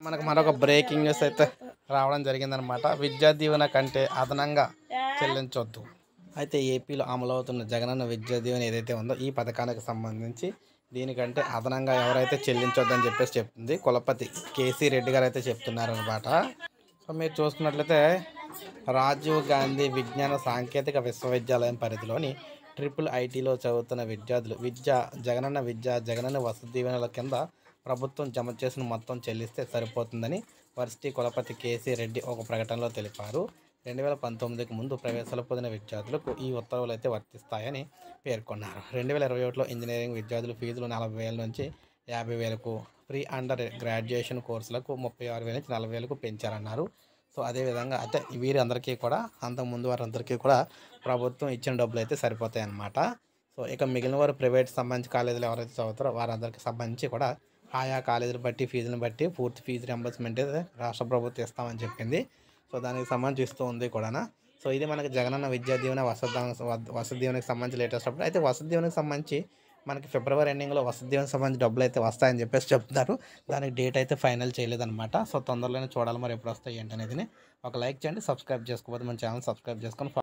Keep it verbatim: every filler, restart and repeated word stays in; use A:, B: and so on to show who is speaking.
A: మనకు మరొక breaking news అయితే రావడం జరిగిందనమాట. విద్యా దీవెన కంటే అదనంగా చెల్లించొద్దు. అయితే ఏపీలో అమలవుతున్న జగనన్న విద్యా దీవెన ఏదైతే ఉందో ఈ పథకానికి సంబంధించి దీనికంటే అదనంగా ఎవరైతే చెల్లించొద్దని చెప్పేసి చెప్తుంది కులపతి కేసీ రెడ్డి గారు అయితే చెప్తున్నారనమాట. సో మీరు చూసుకున్నట్లయితే రాజీవ్ గాంధీ విజ్ఞాన సాంకేతిక విశ్వవిద్యాలయం పరిధిలోని ట్రిపుల్ ఐటీలో చదువుతున్న విద్యార్థులు విద్యా జగనన్న విద్య జగనన్న వసతి దీవెనల కింద ప్రభుత్వం జమ చేసిన మొత్తం చెల్లిస్తే సరిపోతుందని వర్సిటీ కులపతి కేసీ రెడ్డి ఒక ప్రకటనలో తెలిపారు. రెండు వేల పంతొమ్మిదికి ముందు ప్రవేశాలు పొందిన విద్యార్థులకు ఈ ఉత్తర్వులు అయితే వర్తిస్తాయని పేర్కొన్నారు. రెండు వేల ఇరవై ఒకటిలో ఇంజనీరింగ్ విద్యార్థుల ఫీజులు నలభై వేల నుంచి యాభై వేలకు, ప్రీ అండర్ గ్రాడ్యుయేషన్ కోర్సులకు ముప్పై ఆరు వేల నుంచి నలభై వేలకు పెంచారన్నారు. సో అదేవిధంగా అయితే వీరందరికీ కూడా అంతకుముందు వారందరికీ కూడా ప్రభుత్వం ఇచ్చిన డబ్బులు అయితే సరిపోతాయి అన్నమాట. సో ఇక మిగిలిన వారు ప్రైవేట్ సంబంధించి కాలేజీలు ఎవరైతే చదువుతారో వారందరికీ సంబంధించి కూడా ఆయా కాలేజీలు బట్టి ఫీజులను బట్టి పూర్తి ఫీజు రింబర్స్మెంట్ అయితే రాష్ట్ర ప్రభుత్వం ఇస్తామని చెప్పింది. సో దానికి సంబంధించి ఇస్తూ ఉంది కూడా. సో ఇది మనకి జగనన్న విద్యా దీవెన వసతి వసతి దీవెనకి సంబంధించి లేటెస్ట్ అప్డేట్. అయితే వసతి దీవెనకి సంబంధించి మనకి ఫిబ్రవరి ఎండింగ్లో వసతి దీవెనకి సంబంధించి డబ్బులు అయితే వస్తాయని చెప్పేసి చెప్తున్నారు. దానికి డేట్ అయితే ఫైనల్ చేయలేదన్నమాట. సో తొందరలోనే చూడాలి మరి ఎప్పుడు వస్తాయి ఏంటి అనేది. ఒక లైక్ చేయండి, సబ్స్క్రైబ్ చేసుకోకపోతే మన ఛానల్ సబ్స్క్రైబ్ చేసుకొని